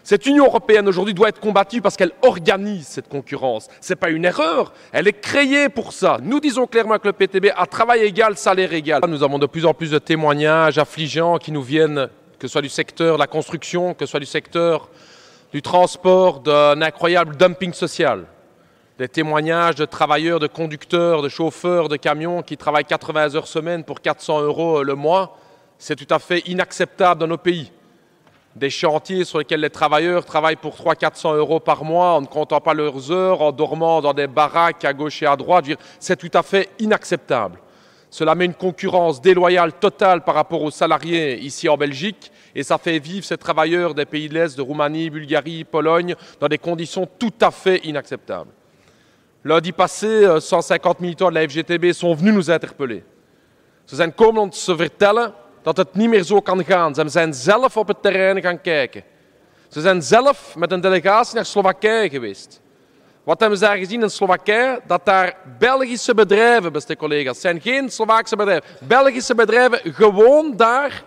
Cette Union européenne aujourd'hui doit être combattue parce qu'elle organise cette concurrence. Ce n'est pas une erreur, elle est créée pour ça. Nous disons clairement que le PTB a travail égal, salaire égal. Nous avons de plus en plus de témoignages affligeants qui nous viennent, que ce soit du secteur de la construction, que ce soit du secteur du transport, d'un incroyable dumping social. Des témoignages de travailleurs, de conducteurs, de chauffeurs de camions qui travaillent 80 heures semaine pour 400 € le mois. C'est tout à fait inacceptable dans nos pays. Des chantiers sur lesquels les travailleurs travaillent pour 300-400 € par mois en ne comptant pas leurs heures, en dormant dans des baraques à gauche et à droite. C'est tout à fait inacceptable. Cela met une concurrence déloyale totale par rapport aux salariés ici en Belgique et ça fait vivre ces travailleurs des pays de l'Est, de Roumanie, Bulgarie, Pologne, dans des conditions tout à fait inacceptables. Lundi passé, 150 militants de la FGTB sont venus nous interpeller. Ze zijn komen ons te vertellen dat het niet meer zo kan gaan. Ze zijn zelf op het terrein gaan kijken. Ze zijn zelf met een delegatie naar Slowakije geweest. Wat hebben ze daar gezien in Slowakije? Dat daar Belgische bedrijven, beste collega's, het zijn geen Slovaakse bedrijven, Belgische bedrijven gewoon daar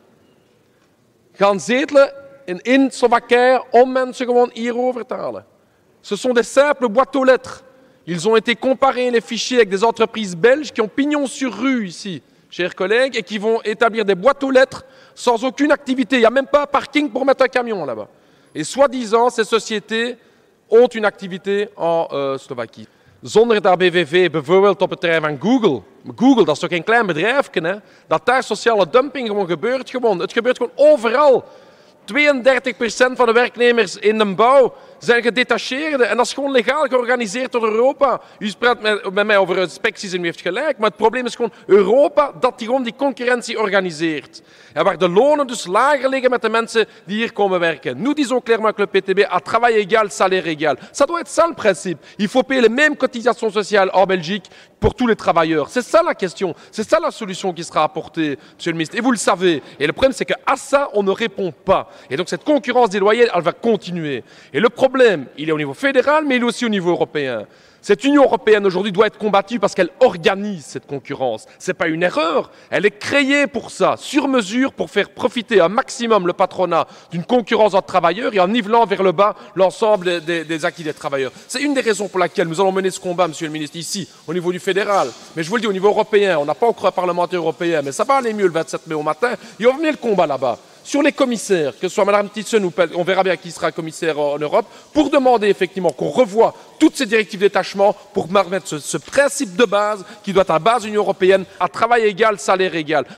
gaan zetelen in Slowakije om mensen gewoon hierover te halen. Ce sont des simples boîtes aux lettres. Ils ont été comparés les fichiers avec des entreprises belges qui ont pignon sur rue ici, chers collègues, et qui vont établir des boîtes aux lettres sans aucune activité. Il n'y a même pas un parking pour mettre un camion là-bas. Et soi-disant, ces sociétés ont une activité en Slovakie. Zonder dat BVV bijvoorbeeld op het terrein van Google. Google, dat is toch geen klein bedrijfje, hè? Dat daar sociale dumping gewoon gebeurt. Het gebeurt gewoon overal. 32% van de werknemers in de bouw zijn gedetacheerden. En dat is gewoon legaal georganiseerd door Europa. U praat met mij over inspecties en u heeft gelijk. Maar het probleem is gewoon Europa dat gewoon die concurrentie organiseert. En waar de lonen dus lager liggen met de mensen die hier komen werken. Nous disons clairement que le PTB a travail égal, salaire égal. Ça doit être ça le principe. Il faut payer les mêmes cotisations sociales en Belgique pour tous les travailleurs. C'est ça la question. C'est ça la solution qui sera apportée, monsieur le ministre. Et vous le savez. Et le problème, c'est qu'à ça, on ne répond pas. Et donc cette concurrence déloyale, elle va continuer. Et le problème, il est au niveau fédéral, mais il est aussi au niveau européen. Cette Union européenne aujourd'hui doit être combattue parce qu'elle organise cette concurrence. Ce n'est pas une erreur, elle est créée pour ça, sur mesure, pour faire profiter un maximum le patronat d'une concurrence entre travailleurs et en nivelant vers le bas l'ensemble des acquis des travailleurs. C'est une des raisons pour laquelle nous allons mener ce combat, monsieur le ministre, ici, au niveau du fédéral. Mais je vous le dis, au niveau européen, on n'a pas encore un parlementaire européen, mais ça va aller mieux le 27 mai au matin, et on va mener le combat là-bas. Sur les commissaires, que ce soit Mme Thyssen ou on verra bien qui sera commissaire en Europe, pour demander effectivement qu'on revoie toutes ces directives détachement pour mettre ce principe de base qui doit être à la base de l'Union européenne à travail égal, salaire égal.